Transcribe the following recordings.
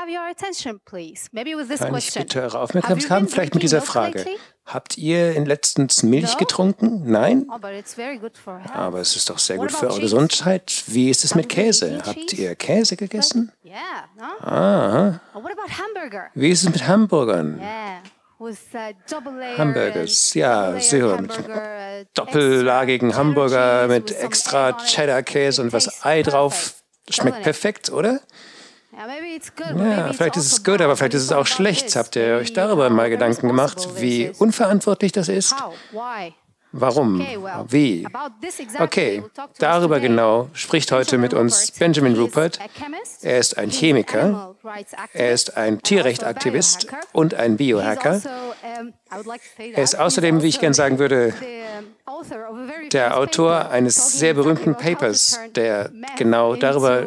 Kann ich bitte eure Aufmerksamkeit haben? Vielleicht mit dieser Frage. Habt ihr letztens Milch getrunken? Nein? Aber es ist doch sehr gut für eure Gesundheit. Wie ist es mit Käse? Habt ihr Käse gegessen? Ah. Wie ist es mit Hamburgern? Hamburgers, ja, sicher, mit doppellagigen Hamburger mit extra Cheddar-Käse und was Ei drauf. Schmeckt perfekt, oder? Ja, vielleicht ist es gut, aber vielleicht ist es auch schlecht. Habt ihr euch darüber mal Gedanken gemacht, wie unverantwortlich das ist? Warum? Wie? Okay, darüber genau spricht heute mit uns Benjamin Rupert. Er ist ein Chemiker, er ist ein Tierrechtsaktivist und ein Biohacker. Er ist außerdem, wie ich gerne sagen würde, der Autor eines sehr berühmten Papers, der genau darüber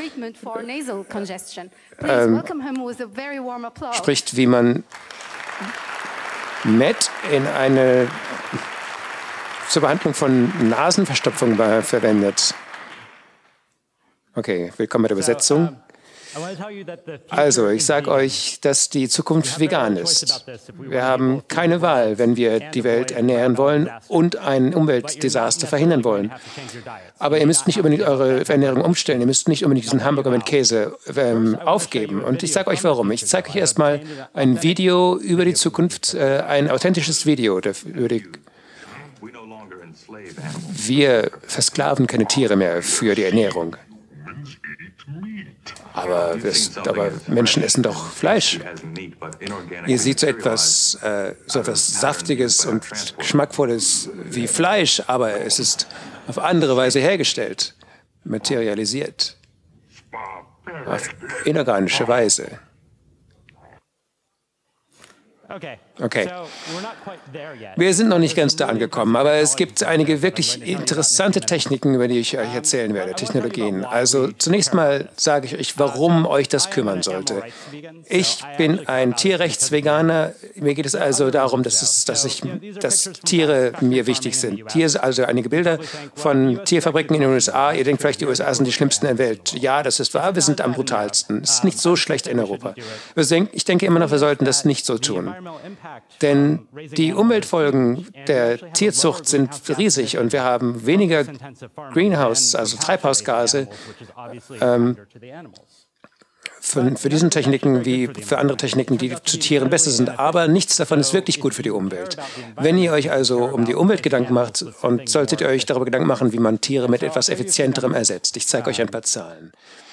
spricht, wie man Met in eine zur Behandlung von Nasenverstopfung verwendet. Okay, willkommen bei der Übersetzung. Also, ich sage euch, dass die Zukunft vegan ist. Wir haben keine Wahl, wenn wir die Welt ernähren wollen und ein Umweltdesaster verhindern wollen. Aber ihr müsst nicht unbedingt eure Ernährung umstellen. Ihr müsst nicht unbedingt diesen Hamburger mit Käse aufgeben. Und ich sage euch warum. Ich zeige euch erstmal ein Video über die Zukunft, ein authentisches Video über die Wir versklaven keine Tiere mehr für die Ernährung. Aber Menschen essen doch Fleisch. Ihr seht so etwas Saftiges und Geschmackvolles wie Fleisch, aber es ist auf andere Weise hergestellt, materialisiert, auf inorganische Weise. Okay. Wir sind noch nicht ganz da angekommen, aber es gibt einige wirklich interessante Techniken, über die ich euch erzählen werde, Technologien. Also zunächst mal sage ich euch, warum euch das kümmern sollte. Ich bin ein Tierrechtsveganer. Mir geht es also darum, dass Tiere mir wichtig sind. Hier sind also einige Bilder von Tierfabriken in den USA. Ihr denkt vielleicht, die USA sind die schlimmsten der Welt. Ja, das ist wahr, wir sind am brutalsten. Es ist nicht so schlecht in Europa. Ich denke immer noch, wir sollten das nicht so tun. Denn die Umweltfolgen der Tierzucht sind riesig und wir haben weniger Greenhouse, also Treibhausgase, für diese Techniken wie für andere Techniken, die zu Tieren besser sind. Aber nichts davon ist wirklich gut für die Umwelt. Wenn ihr euch also um die Umwelt Gedanken macht, und solltet ihr euch darüber Gedanken machen, wie man Tiere mit etwas Effizienterem ersetzt. Ich zeige euch ein paar Zahlen.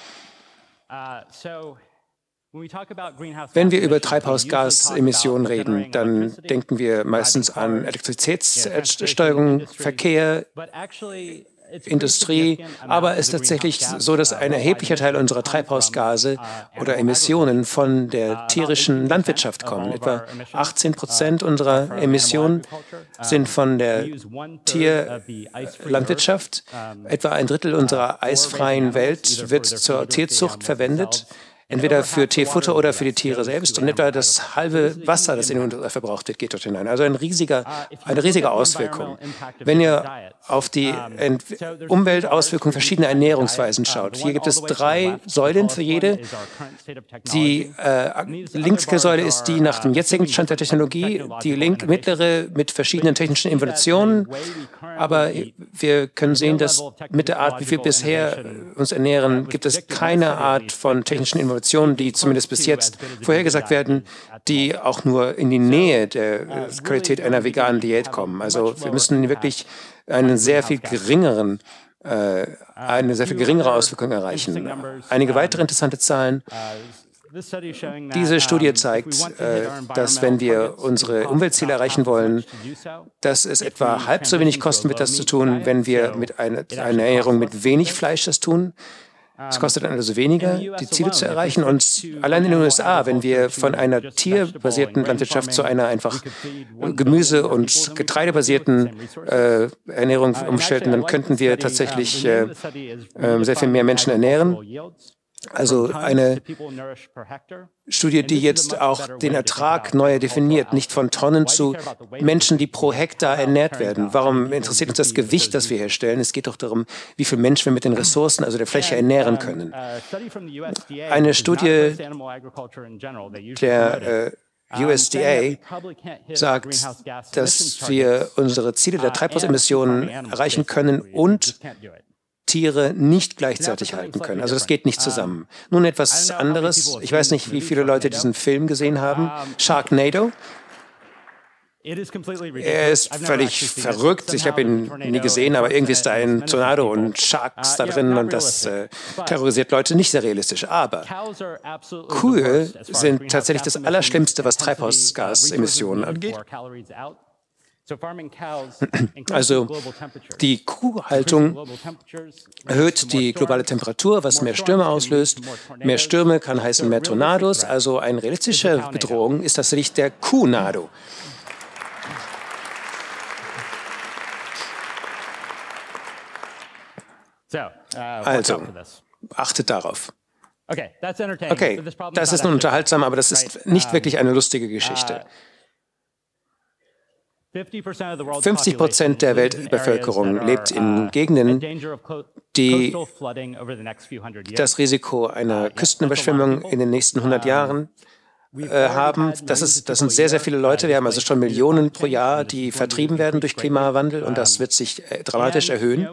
Wenn wir über Treibhausgasemissionen reden, dann denken wir meistens an Elektrizitätssteuerung, Verkehr, Industrie, aber es ist tatsächlich so, dass ein erheblicher Teil unserer Treibhausgase oder Emissionen von der tierischen Landwirtschaft kommen. Etwa 18% unserer Emissionen sind von der Tierlandwirtschaft. Etwa ein Drittel unserer eisfreien Welt wird zur Tierzucht verwendet. Entweder für Tierfutter oder für die Tiere selbst. Und etwa das halbe Wasser, das in den USA verbraucht wird, geht dort hinein. Also eine riesige Auswirkung. Wenn ihr auf die Umweltauswirkungen verschiedener Ernährungsweisen schaut, hier gibt es 3 Säulen für jede. Die linke Säule ist die nach dem jetzigen Stand der Technologie, die mittlere mit verschiedenen technischen Innovationen. Aber wir können sehen, dass mit der Art, wie wir bisher uns ernähren, gibt es keine Art von technischen Innovationen, die zumindest bis jetzt vorhergesagt werden, die auch nur in die Nähe der Qualität einer veganen Diät kommen. Also wir müssen wirklich eine sehr viel geringere Auswirkung erreichen. Einige weitere interessante Zahlen. Diese Studie zeigt, dass wenn wir unsere Umweltziele erreichen wollen, dass es etwa halb so wenig kosten wird, das zu tun, wenn wir mit einer Ernährung mit wenig Fleisch das tun. Es kostet dann also weniger, die Ziele zu erreichen. Und allein in den USA, wenn wir von einer tierbasierten Landwirtschaft zu einer einfach Gemüse- und Getreidebasierten Ernährung umstellen, dann könnten wir tatsächlich sehr viel mehr Menschen ernähren. Also eine Studie, die jetzt auch den Ertrag neu definiert, nicht von Tonnen zu Menschen, die pro Hektar ernährt werden. Warum interessiert uns das Gewicht, das wir herstellen? Es geht doch darum, wie viele Menschen wir mit den Ressourcen, also der Fläche, ernähren können. Eine Studie der USDA sagt, dass wir unsere Ziele der Treibhausemissionen erreichen können und Tiere nicht gleichzeitig halten können. Also das geht nicht zusammen. Nun etwas anderes. Ich weiß nicht, wie viele Leute diesen Film gesehen haben. Sharknado. Er ist völlig verrückt. Ich habe ihn nie gesehen, aber irgendwie ist da ein Tornado und Sharks da drin und das terrorisiert Leute nicht sehr realistisch. Aber Kühe sind tatsächlich das Allerschlimmste, was Treibhausgasemissionen angeht. Also die Kuhhaltung erhöht die globale Temperatur, was mehr Stürme auslöst. Mehr Stürme kann heißen mehr Tornados. Also eine realistische Bedrohung ist tatsächlich der Kuhnado. Also, achtet darauf. Okay, das ist nun unterhaltsam, aber das ist nicht wirklich eine lustige Geschichte. 50% der Weltbevölkerung lebt in Gegenden, die das Risiko einer Küstenüberschwemmung in den nächsten 100 Jahren haben. Das sind sehr, sehr viele Leute. Wir haben also schon Millionen pro Jahr, die vertrieben werden durch Klimawandel und das wird sich dramatisch erhöhen.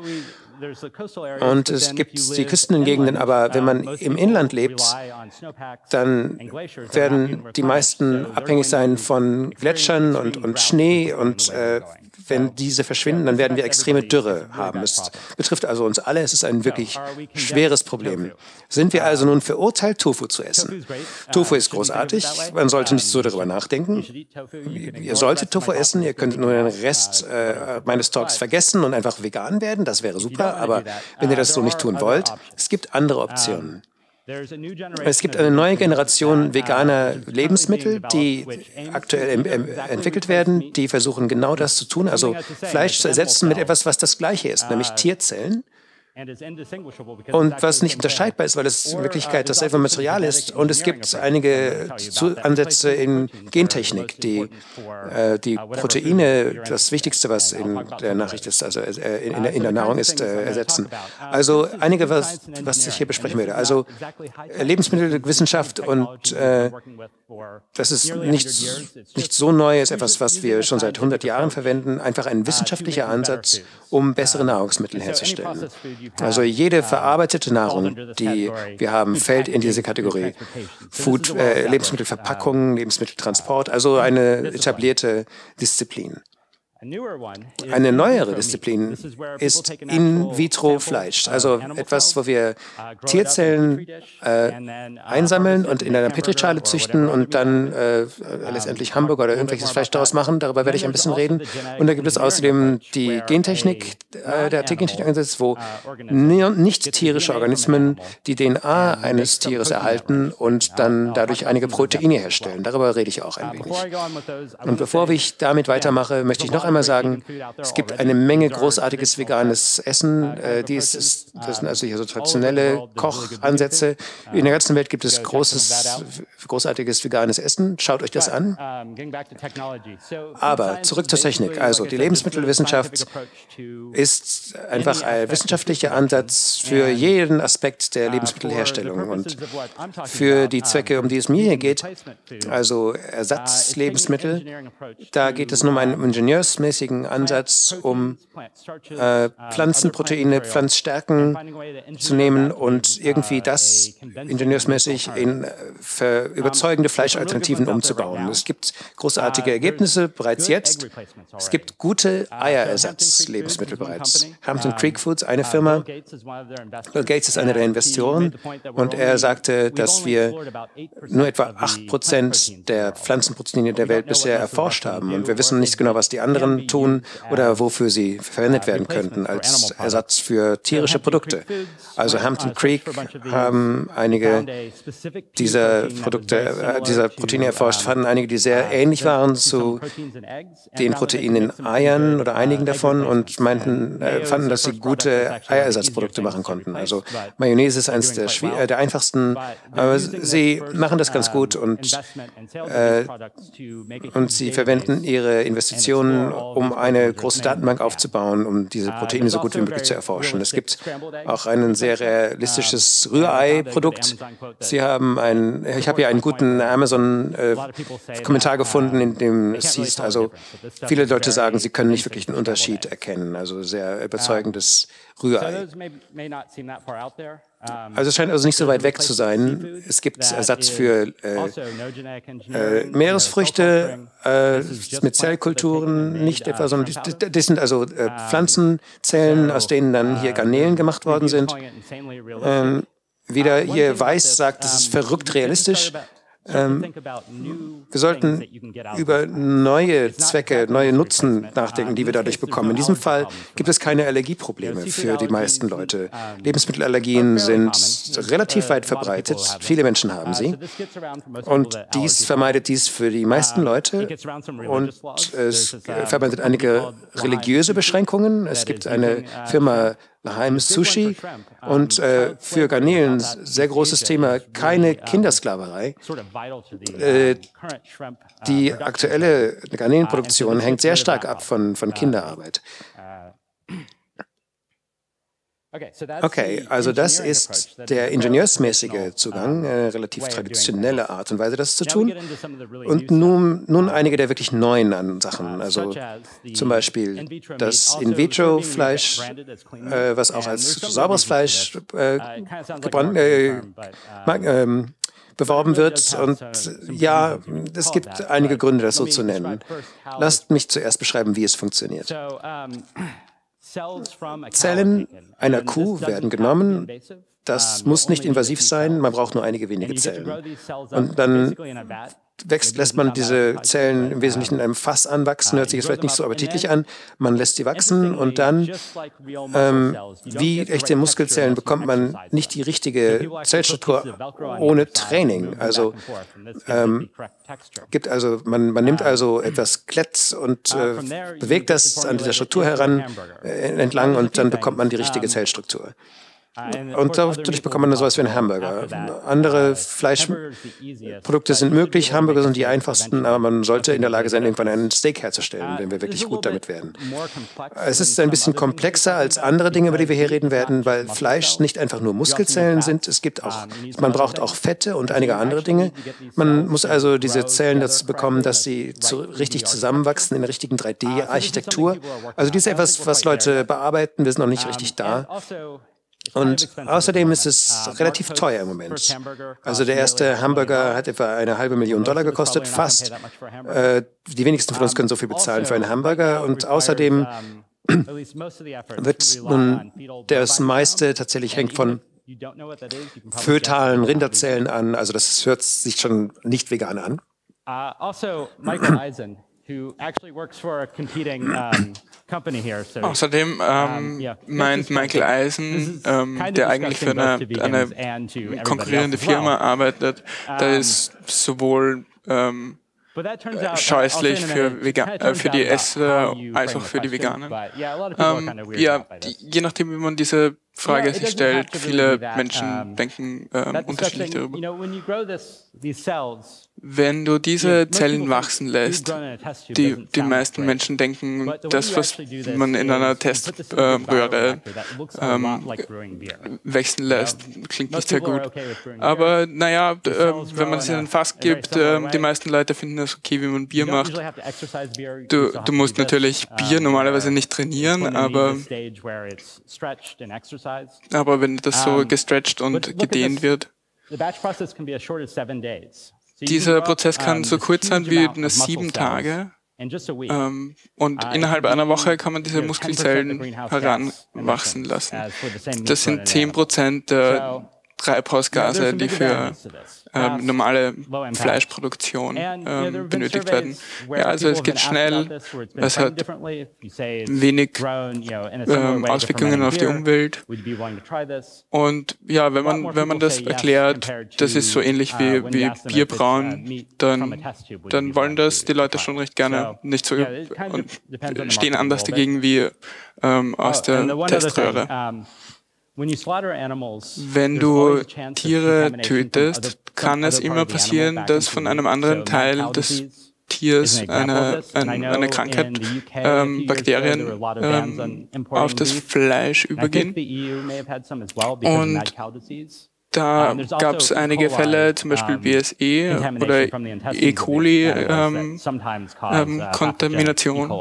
Und es gibt die Küstengegenden, aber wenn man im Inland lebt, dann werden die meisten abhängig sein von Gletschern und Schnee und wenn diese verschwinden, dann werden wir extreme Dürre haben. Es betrifft also uns alle, es ist ein wirklich schweres Problem. Sind wir also nun verurteilt, Tofu zu essen? Tofu ist großartig, man sollte nicht so darüber nachdenken. Ihr solltet Tofu essen, ihr könntet nur den Rest meines Talks vergessen und einfach vegan werden, das wäre super, aber wenn ihr das so nicht tun wollt, es gibt andere Optionen. Es gibt eine neue Generation veganer Lebensmittel, die aktuell entwickelt werden, die versuchen genau das zu tun, also Fleisch zu ersetzen mit etwas, was das Gleiche ist, nämlich Tierzellen. Und was nicht unterscheidbar ist, weil es in Wirklichkeit dasselbe Material ist. Und es gibt einige Ansätze in Gentechnik, die Proteine, das Wichtigste, was in der Nachricht ist, also in der Nahrung ist, ersetzen. Also einige, was ich hier besprechen werde. Also Lebensmittelwissenschaft und das ist nicht so neu, ist etwas, was wir schon seit 100 Jahren verwenden. Einfach ein wissenschaftlicher Ansatz, um bessere Nahrungsmittel herzustellen. Also jede verarbeitete Nahrung, die wir haben, fällt in diese Kategorie. Lebensmittelverpackung, Lebensmitteltransport, also eine etablierte Disziplin. Eine neuere Disziplin ist In-vitro-Fleisch, also etwas, wo wir Tierzellen einsammeln und in einer Petrischale züchten und dann letztendlich Hamburger oder irgendwelches Fleisch daraus machen. Darüber werde ich ein bisschen reden. Und da gibt es außerdem die Gentechnik, der Gentechnik-Ansatz, wo nicht tierische Organismen die DNA eines Tieres erhalten und dann dadurch einige Proteine herstellen. Darüber rede ich auch ein wenig. Und bevor ich damit weitermache, möchte ich noch einmal sagen, es gibt eine Menge großartiges veganes Essen. Das sind also hier so traditionelle Kochansätze. In der ganzen Welt gibt es großartiges veganes Essen. Schaut euch das an. Aber zurück zur Technik. Also die Lebensmittelwissenschaft ist einfach ein wissenschaftlicher Ansatz für jeden Aspekt der Lebensmittelherstellung. Und für die Zwecke, um die es mir hier geht, also Ersatzlebensmittel, da geht es nur um einen ingenieursmäßigen Ansatz, um Pflanzenproteine, Pflanzstärken zu nehmen und irgendwie das ingenieursmäßig in überzeugende Fleischalternativen umzubauen. Es gibt großartige Ergebnisse bereits jetzt. Es gibt gute Eierersatzlebensmittel bereits. Hampton Creek Foods, eine Firma. Bill Gates ist einer der Investoren und er sagte, dass wir nur etwa 8% der Pflanzenproteine der Welt bisher erforscht haben und wir wissen nicht genau, was die anderen davon tun oder wofür sie verwendet werden könnten als Ersatz für tierische Produkte. Also Hampton Creek haben einige dieser Produkte, dieser Proteine erforscht, fanden einige, die sehr ähnlich waren zu den Proteinen in Eiern oder einigen davon und fanden, dass sie gute Eierersatzprodukte machen konnten. Also Mayonnaise ist eines der einfachsten, aber sie machen das ganz gut und sie verwenden ihre Investitionen, um eine große Datenbank aufzubauen, um diese Proteine so gut wie möglich zu erforschen. Es gibt auch ein sehr realistisches Rührei-Produkt. Ich habe hier einen guten Amazon-Kommentar gefunden, in dem es hieß, also viele Leute sagen, sie können nicht wirklich einen Unterschied erkennen, also sehr überzeugendes Rührei. Also es scheint also nicht so weit weg zu sein. Es gibt Ersatz für Meeresfrüchte mit Zellkulturen, nicht etwa, sondern das sind also Pflanzenzellen, aus denen dann hier Garnelen gemacht worden sind. Wieder hier Weiß sagt, das ist verrückt realistisch. Wir sollten über neue Zwecke, neue Nutzen nachdenken, die wir dadurch bekommen. In diesem Fall gibt es keine Allergieprobleme für die meisten Leute. Lebensmittelallergien sind relativ weit verbreitet. Viele Menschen haben sie. Und dies vermeidet dies für die meisten Leute. Und es vermeidet einige religiöse Beschränkungen. Es gibt eine Firma, L'Haim Sushi, und für Garnelen sehr großes Thema, keine Kindersklaverei. Die aktuelle Garnelenproduktion hängt sehr stark ab von Kinderarbeit. Okay, also das ist der ingenieursmäßige Zugang, eine relativ traditionelle Art und Weise, das zu tun. Und nun einige der wirklich neuen Sachen, also zum Beispiel das In-vitro-Fleisch, was auch als sauberes Fleisch beworben wird. Und ja, es gibt einige Gründe, das so zu nennen. Lasst mich zuerst beschreiben, wie es funktioniert. Zellen einer Kuh werden genommen. Das muss nicht invasiv sein, man braucht nur einige wenige Zellen. Und dann lässt man diese Zellen im Wesentlichen in einem Fass anwachsen, hört sich jetzt vielleicht nicht so appetitlich an. Man lässt sie wachsen und dann, wie echte Muskelzellen, bekommt man nicht die richtige Zellstruktur ohne Training. Also, man nimmt also etwas Klett und bewegt das an dieser Struktur entlang und dann bekommt man die richtige Zellstruktur. Und dadurch bekommt man so etwas wie einen Hamburger. Andere Fleischprodukte sind möglich, Hamburger sind die einfachsten, aber man sollte in der Lage sein, irgendwann einen Steak herzustellen, wenn wir wirklich gut damit werden. Es ist ein bisschen komplexer als andere Dinge, über die wir hier reden werden, weil Fleisch nicht einfach nur Muskelzellen sind. Man braucht auch Fette und einige andere Dinge. Man muss also diese Zellen dazu bekommen, dass sie richtig zusammenwachsen in der richtigen 3D-Architektur. Also dies ist etwas, was Leute bearbeiten, wir sind noch nicht richtig da. Und außerdem ist es relativ teuer im Moment. Also der erste Hamburger hat etwa $500.000 gekostet, fast. Die wenigsten von uns können so viel bezahlen für einen Hamburger. Und außerdem wird nun das meiste tatsächlich hängt von fötalen Rinderzellen an. Also das hört sich schon nicht vegan an. Außerdem meint Michael Eisen, der eigentlich für eine konkurrierende Firma arbeitet, da ist sowohl scheußlich für die Esser als auch für die Veganer. Je nachdem, wie man diese Frage sich stellt, viele Menschen denken unterschiedlich darüber. Wenn du diese Zellen wachsen lässt, die meisten Menschen denken, das, was man in einer Teströhre wachsen lässt, klingt nicht sehr gut. Aber naja, wenn man es in ein Fass gibt, die meisten Leute finden es okay, wie man Bier macht. Du musst natürlich Bier normalerweise nicht trainieren, aber wenn das so gestretcht und gedehnt wird, dieser Prozess kann so kurz sein wie nur 7 Tage. Und innerhalb einer Woche kann man diese Muskelzellen heranwachsen lassen. Das sind 10% Treibhausgase, die für normale Fleischproduktion benötigt werden. Ja, also es geht schnell, es hat wenig Auswirkungen auf die Umwelt. Und ja, wenn man das erklärt, das ist so ähnlich wie Bierbrauen, dann wollen das die Leute schon recht gerne, nicht so und stehen anders dagegen wie aus der Teströhre. Wenn du Tiere tötest, kann es immer passieren, dass von einem anderen Teil des Tiers eine Krankheit, Bakterien auf das Fleisch übergehen. Und da gab es einige Fälle, zum Beispiel BSE oder E. coli Kontamination.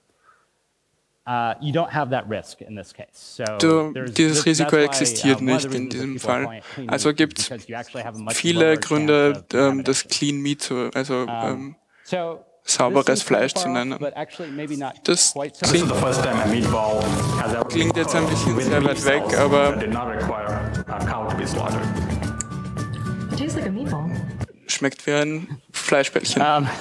Dieses Risiko existiert nicht in diesem Fall. Also gibt es viele Gründe, das Clean Meat, also sauberes Fleisch zu nennen. Das klingt jetzt ein bisschen sehr weit weg, aber schmeckt wie ein Fleischbällchen.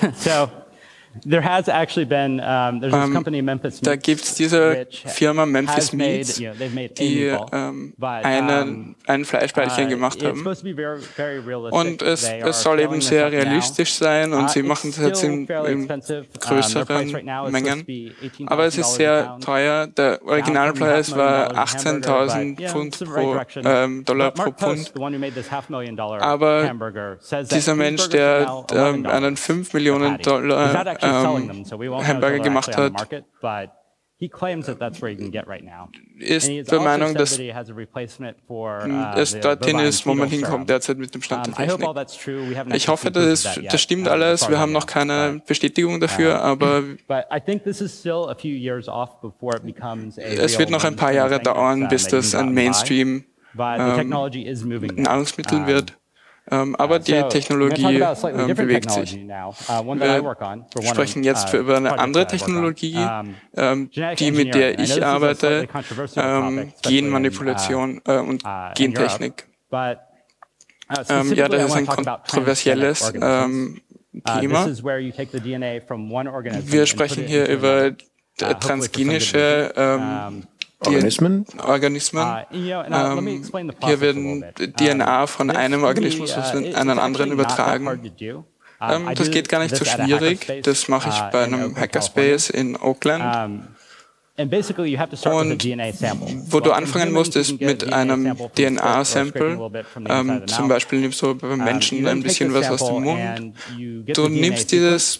Da gibt es diese Firma Memphis Meats, die ein Fleischbällchen gemacht haben. Und es soll eben sehr realistisch sein und sie machen das jetzt in größeren Mengen. Aber es ist sehr teuer. Der Originalpreis war $18.000 Dollar pro Pfund. Aber dieser Mensch, der einen $5 Millionen Hamburger gemacht hat, ist der Meinung, dass es dorthin ist, wo man hinkommt derzeit mit dem Stand der Technik. Ich hoffe, das stimmt alles. Wir haben noch keine Bestätigung dafür, aber es wird noch ein paar Jahre dauern, bis das ein Mainstream Nahrungsmittel wird. Aber die Technologie bewegt sich. Wir sprechen jetzt über eine andere Technologie, die mit der ich arbeite, Genmanipulation und Gentechnik. Ja, das ist ein kontroversielles Thema. Wir sprechen hier über transgenische Organismen. Hier werden DNA von einem Organismus auf einen anderen übertragen. Das geht gar nicht so schwierig. Das mache ich bei einem Hackerspace in Oakland. Und wo du anfangen musst, ist mit einem DNA-Sample. Zum Beispiel nimmst du beim Menschen ein bisschen was aus dem Mund. Du nimmst diese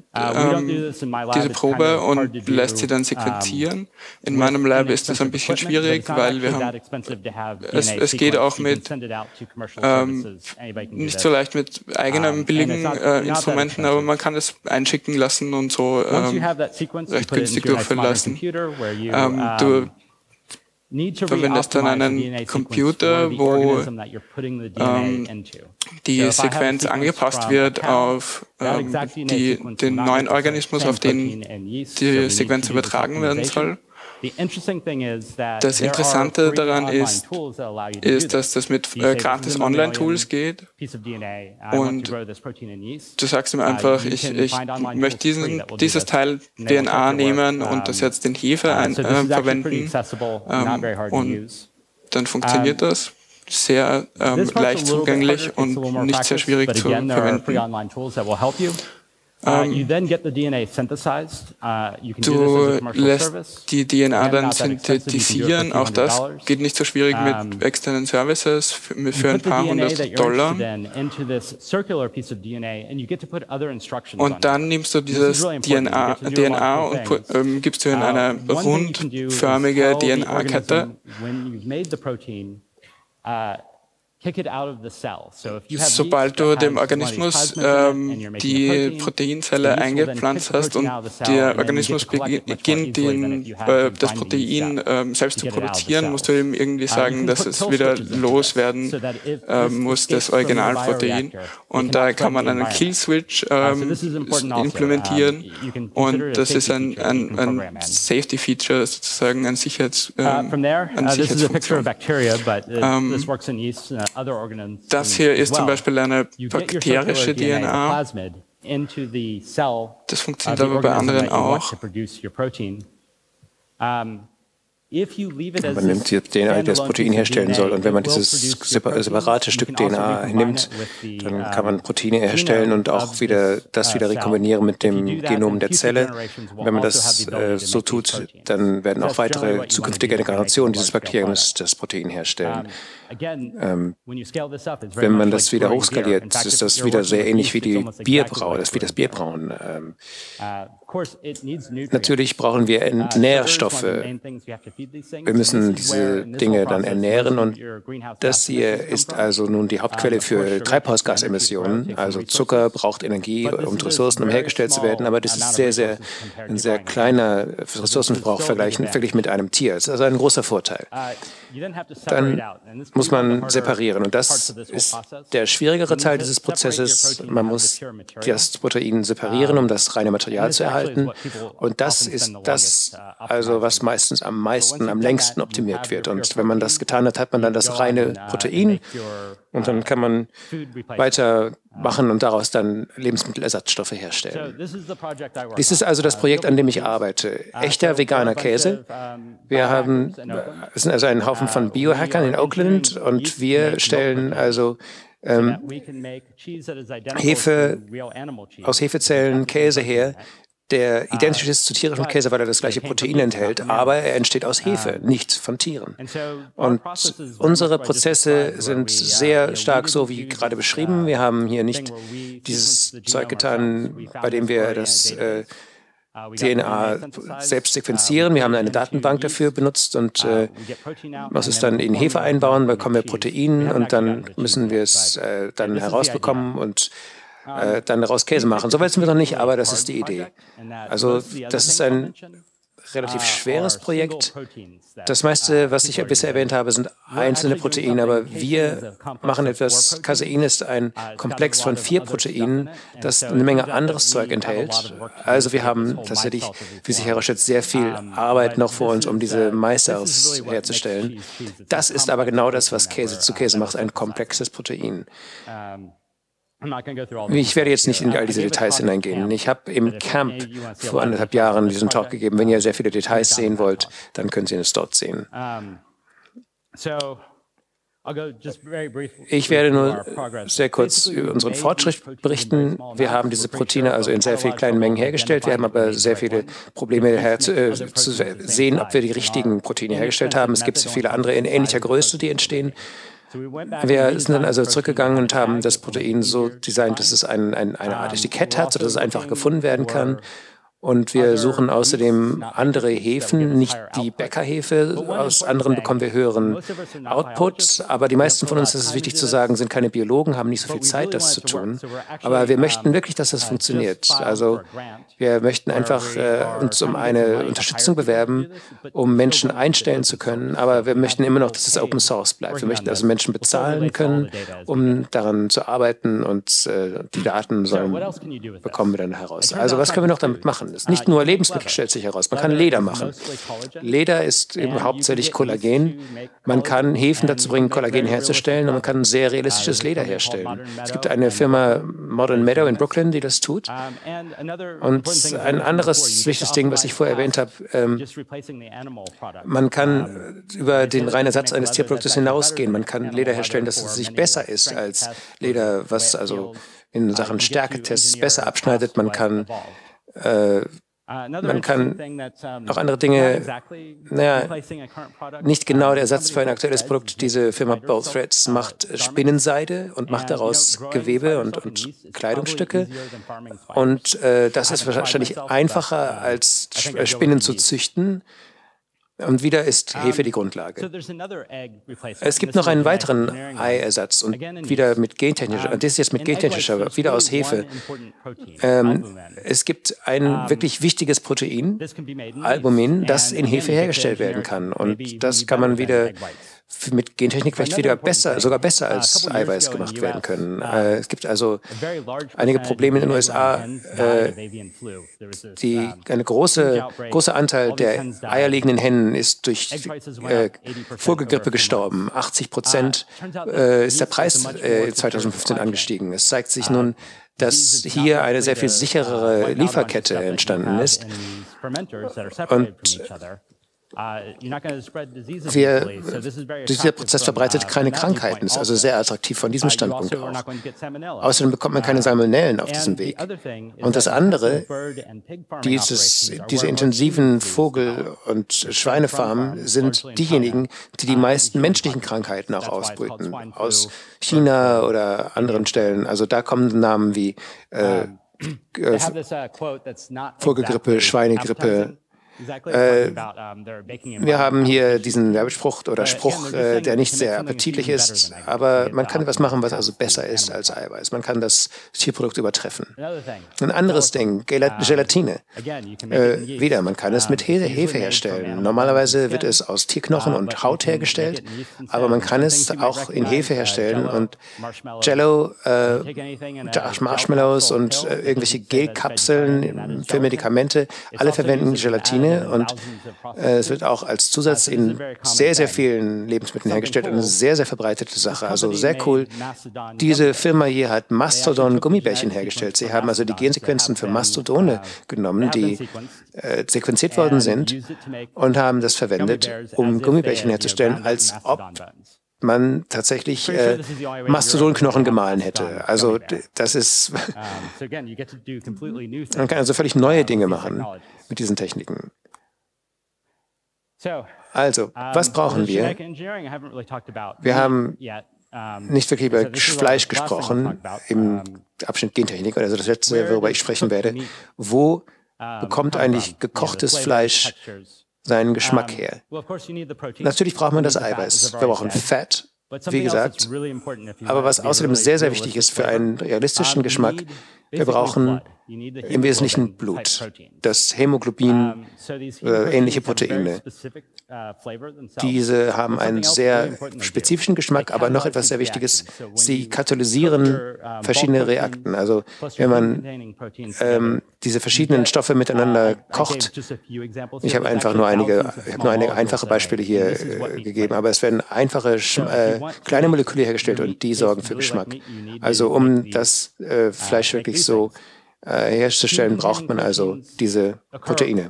Probe und lässt sie dann sequenzieren. In meinem Lab ist das ein bisschen schwierig, weil wir haben, es geht auch mit nicht so leicht mit eigenen billigen Instrumenten, aber man kann es einschicken lassen und so recht günstig durchführen lassen. Du verwendest dann einen Computer, wo die Sequenz angepasst wird auf den neuen Organismus, auf den die Sequenz übertragen werden soll. Das Interessante daran ist, dass das mit gratis Online-Tools geht und du sagst ihm einfach, ich möchte dieses Teil DNA nehmen und das jetzt in Hefe verwenden und dann funktioniert das. Sehr leicht zugänglich und nicht sehr schwierig zu verwenden. Du lässt die DNA dann synthetisieren, auch das geht nicht so schwierig mit externen Services für ein paar $100. Und dann nimmst du dieses DNA und gibst du in eine rundförmige DNA-Kette. Sobald du dem Organismus die Proteinzelle eingepflanzt hast und der Organismus beginnt, das Protein selbst zu produzieren, musst du ihm irgendwie sagen, dass es wieder loswerden muss, das Originalprotein. Und da kann man einen Kill-Switch implementieren und das ist ein Safety-Feature, sozusagen ein Sicherheitsfunktion. Das hier ist zum Beispiel eine bakterische DNA. Das funktioniert aber bei anderen auch. Man nimmt die DNA, die das Protein herstellen soll, und wenn man dieses separate Stück DNA nimmt, dann kann man Proteine herstellen und auch wieder rekombinieren mit dem Genom der Zelle. Und wenn man das so tut, dann werden auch weitere zukünftige Generationen dieses Bakteriums das Protein herstellen. Wenn man das wieder hochskaliert, ist das wieder sehr ähnlich wie die Bierbrauen, wie das Bierbrauen. Natürlich brauchen wir Nährstoffe. Wir müssen diese Dinge dann ernähren, und das hier ist also nun die Hauptquelle für Treibhausgasemissionen. Also Zucker braucht Energie und Ressourcen, um hergestellt zu werden, aber das ist ein sehr kleiner Ressourcenverbrauch verglichen mit einem Tier. Das ist also ein großer Vorteil. Dann muss man separieren, und das ist der schwierigere Teil dieses Prozesses. Man muss das Protein separieren, um das reine Material zu erhalten, und das ist das, also was meistens am längsten optimiert wird. Und wenn man das getan hat, hat man dann das reine Protein, und dann kann man weitermachen und daraus dann Lebensmittelersatzstoffe herstellen. Dies ist also das Projekt, an dem ich arbeite. Echter veganer Käse. Es sind also ein Haufen von Biohackern in Oakland, und wir stellen also aus Hefezellen Käse her, der identisch ist zu tierischem Käse, weil er das gleiche Protein enthält, aber er entsteht aus Hefe, nicht von Tieren. Und unsere Prozesse sind sehr stark so wie gerade beschrieben. Wir haben hier nicht dieses Zeug getan, bei dem wir das DNA selbst sequenzieren. Wir haben eine Datenbank dafür benutzt und muss es dann in Hefe einbauen, bekommen wir Protein, und dann müssen wir es dann herausbekommen und dann daraus Käse machen. So weit sind wir noch nicht, aber das ist die Idee. Also das ist ein relativ schweres Projekt. Das meiste, was ich bisher erwähnt habe, sind einzelne Proteine, aber wir machen etwas. Casein ist ein Komplex von 4 Proteinen, das eine Menge anderes Zeug enthält. Also wir haben tatsächlich, wie sich herausstellt, sehr viel Arbeit noch vor uns, um diese Maisers herzustellen. Das ist aber genau das, was Käse zu Käse macht, ein komplexes Protein. Ich werde jetzt nicht in all diese Details hineingehen. Ich habe im Camp vor 1,5 Jahren diesen Talk gegeben. Wenn ihr sehr viele Details sehen wollt, dann könnt ihr es dort sehen. Ich werde nur sehr kurz über unseren Fortschritt berichten. Wir haben diese Proteine also in sehr vielen kleinen Mengen hergestellt. Wir haben aber sehr viele Probleme zu sehen, ob wir die richtigen Proteine hergestellt haben. Es gibt viele andere in ähnlicher Größe, die entstehen. Wir sind dann also zurückgegangen und haben das Protein so designt, dass es eine Art Etikett hat, sodass es einfach gefunden werden kann. Und wir suchen außerdem andere Hefen, nicht die Bäckerhefe. Aus anderen bekommen wir höheren Output. Aber die meisten von uns, das ist wichtig zu sagen, sind keine Biologen, haben nicht so viel Zeit, das zu tun. Aber wir möchten wirklich, dass das funktioniert. Also wir möchten einfach uns um eine Unterstützung bewerben, um Menschen einstellen zu können. Aber wir möchten immer noch, dass es Open Source bleibt. Wir möchten also Menschen bezahlen können, um daran zu arbeiten, und die Daten bekommen wir dann heraus. Also was können wir noch damit machen? Nicht nur Lebensmittel stellt sich heraus, man kann Leder machen. Leder ist eben hauptsächlich Kollagen. Man kann Hefen dazu bringen, Kollagen herzustellen, und man kann sehr realistisches Leder herstellen. Es gibt eine Firma Modern Meadow in Brooklyn, die das tut. Und ein anderes wichtiges Ding, was ich vorher erwähnt habe, man kann über den reinen Ersatz eines Tierproduktes hinausgehen. Man kann Leder herstellen, dass es sich besser ist als Leder, was also in Sachen Stärketests besser abschneidet. Man kann auch andere Dinge, nicht genau der Ersatz für ein aktuelles Produkt. Diese Firma Bold Threads macht Spinnenseide und macht daraus Gewebe und Kleidungsstücke. Und das ist wahrscheinlich einfacher, als Spinnen zu züchten. Und wieder ist Hefe die Grundlage. Es gibt noch einen weiteren Eiersatz, und wieder mit gentechnischer, das ist jetzt mit gentechnischer, wieder aus Hefe. Es gibt ein wirklich wichtiges Protein, Albumin, das in Hefe hergestellt werden kann. Und das kann man wieder mit Gentechnik vielleicht wieder sogar besser als Eiweiß gemacht werden können. Es gibt also einige Probleme in den USA. Ein großer Anteil der eierlegenden Hennen Millionen ist durch Vogelgrippe gestorben. 80% ist der Preis 2015 angestiegen. Es zeigt sich nun, dass hier eine sehr viel sicherere Lieferkette entstanden ist. Und dieser Prozess verbreitet keine Krankheiten, ist also sehr attraktiv von diesem Standpunkt auch. Außerdem bekommt man keine Salmonellen auf diesem Weg. Und das andere, diese intensiven Vogel- und Schweinefarmen sind diejenigen, die die meisten menschlichen Krankheiten auch ausbrüten. Aus China oder anderen Stellen. Also da kommen Namen wie Vogelgrippe, Schweinegrippe. Wir haben hier diesen Werbespruch oder Spruch, der nicht sehr appetitlich ist, aber man kann etwas machen, was also besser ist als Eiweiß. Man kann das Tierprodukt übertreffen. Ein anderes Ding, Gelatine. Wieder, man kann es mit Hefe herstellen. Normalerweise wird es aus Tierknochen und Haut hergestellt, aber man kann es auch in Hefe herstellen und Jello, Marshmallows und irgendwelche Gelkapseln für Medikamente, alle verwenden Gelatine. Und es wird auch als Zusatz in sehr, sehr vielen Lebensmitteln hergestellt. Eine sehr, sehr verbreitete Sache. Also sehr cool. Diese Firma hier hat Mastodon-Gummibärchen hergestellt. Sie haben also die Gensequenzen für Mastodone genommen, die sequenziert worden sind, und haben das verwendet, um Gummibärchen herzustellen, als ob man tatsächlich Mastodonknochen gemahlen hätte. Also das ist, man kann also völlig neue Dinge machen mit diesen Techniken. Also, was brauchen wir? Wir haben nicht wirklich über Fleisch gesprochen im Abschnitt Gentechnik, also das letzte, worüber ich sprechen werde. Wo bekommt eigentlich gekochtes Fleisch seinen Geschmack her? Natürlich braucht man das Eiweiß. Wir brauchen Fett, wie gesagt. Aber was außerdem sehr, sehr wichtig ist für einen realistischen Geschmack, wir brauchen im Wesentlichen Blut, das Hämoglobin, ähnliche Proteine. Diese haben einen sehr spezifischen Geschmack, aber noch etwas sehr Wichtiges, sie katalysieren verschiedene Reakten. Also wenn man diese verschiedenen Stoffe miteinander kocht, ich habe nur einige einfache Beispiele hier gegeben, aber es werden einfache kleine Moleküle hergestellt und die sorgen für Geschmack. Also um das Fleisch wirklich so herzustellen, braucht man also diese Proteine.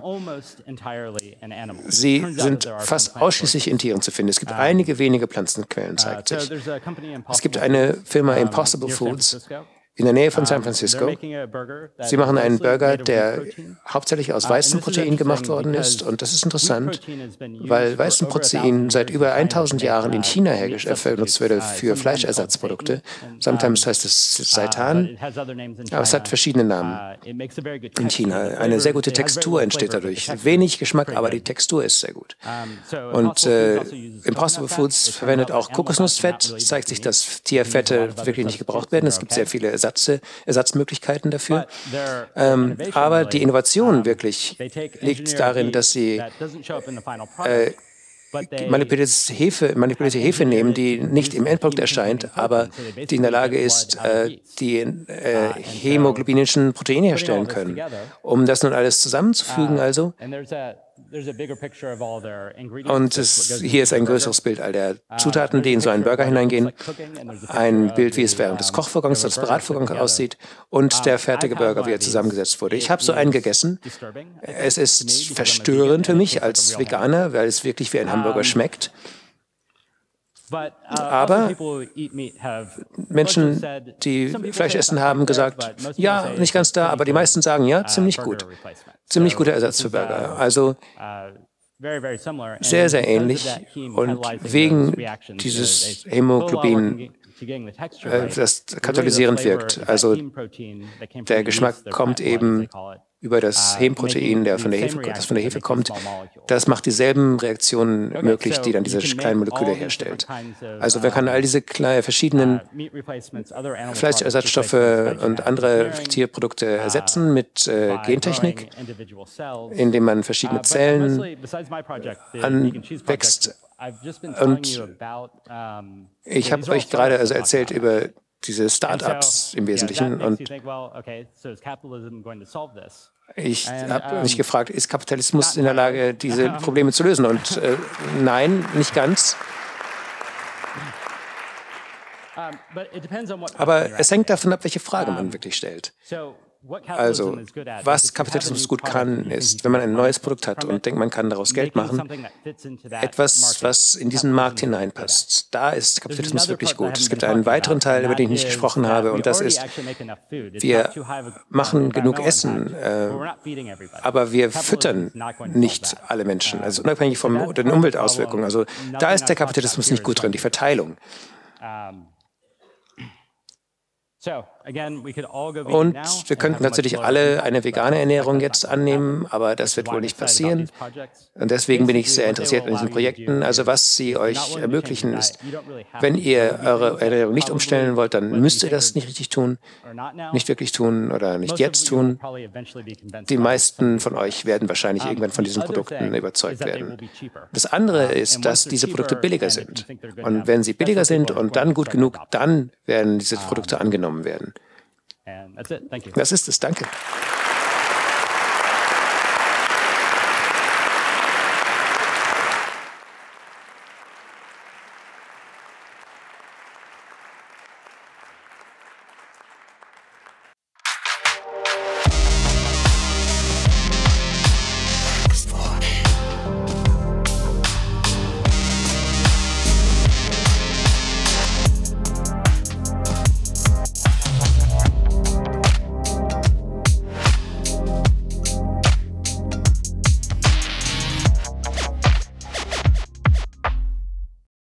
Sie sind fast ausschließlich in Tieren zu finden. Es gibt einige wenige Pflanzenquellen, zeigt sich. Es gibt eine Firma, Impossible Foods, in der Nähe von San Francisco. Sie machen einen Burger, der hauptsächlich aus Weizenprotein gemacht worden ist. Und das ist interessant, weil Weizenprotein seit über 1000 Jahren in China benutzt wird für Fleischersatzprodukte. Sometimes heißt es Seitan, aber es hat verschiedene Namen in China. Eine sehr gute Textur entsteht dadurch. Wenig Geschmack, aber die Textur ist sehr gut. Und Impossible Foods verwendet auch Kokosnussfett. Es zeigt sich, dass Tierfette wirklich nicht gebraucht werden. Es gibt sehr viele Ersatzmöglichkeiten dafür. Aber die Innovation wirklich liegt darin, dass sie manipulierte Hefe nehmen, die nicht im Endprodukt erscheint, aber die in der Lage ist, die hämoglobinischen Proteine herstellen können. Um das nun alles zusammenzufügen, also. Und hier ist ein größeres Bild all der Zutaten, die in so einen Burger hineingehen. Ein Bild, wie es während des Kochvorgangs, des Bratvorgangs aussieht, und der fertige Burger, wie er zusammengesetzt wurde. Ich habe so einen gegessen. Es ist verstörend für mich als Veganer, weil es wirklich wie ein Hamburger schmeckt. Aber Menschen, die Fleisch essen, haben gesagt, ja, nicht ganz da, aber die meisten sagen, ja, ziemlich gut. Ziemlich guter Ersatz für Burger. Also sehr, sehr ähnlich. Und wegen dieses Hämoglobin, das katalysierend wirkt. Also der Geschmack kommt eben über das Hämprotein, das von der Hefe kommt. Das macht dieselben Reaktionen möglich, die dann diese kleinen Moleküle herstellt. Also man kann all diese verschiedenen Fleischersatzstoffe und andere Tierprodukte ersetzen mit Gentechnik, indem man verschiedene Zellen anwächst. Und ich habe euch gerade erzählt über diese Start-ups im Wesentlichen. Und ich habe mich gefragt, ist Kapitalismus in der Lage, diese Probleme zu lösen? Und nein, nicht ganz. Aber es hängt davon ab, welche Frage man wirklich stellt. Also, was Kapitalismus gut kann, ist, wenn man ein neues Produkt hat und denkt, man kann daraus Geld machen, etwas, was in diesen Markt hineinpasst. Da ist Kapitalismus wirklich gut. Es gibt einen weiteren Teil, über den ich nicht gesprochen habe, und das ist, wir machen genug Essen, aber wir füttern nicht alle Menschen, also unabhängig von den Umweltauswirkungen. Also, da ist der Kapitalismus nicht gut drin, die Verteilung. Und wir könnten natürlich alle eine vegane Ernährung jetzt annehmen, aber das wird wohl nicht passieren. Und deswegen bin ich sehr interessiert an diesen Projekten. Also was sie euch ermöglichen ist, wenn ihr eure Ernährung nicht umstellen wollt, dann müsst ihr das nicht richtig tun, nicht wirklich tun oder nicht jetzt tun. Die meisten von euch werden wahrscheinlich irgendwann von diesen Produkten überzeugt werden. Das andere ist, dass diese Produkte billiger sind. Und wenn sie billiger sind und dann gut genug, dann werden diese Produkte angenommen werden. Das ist es. Danke.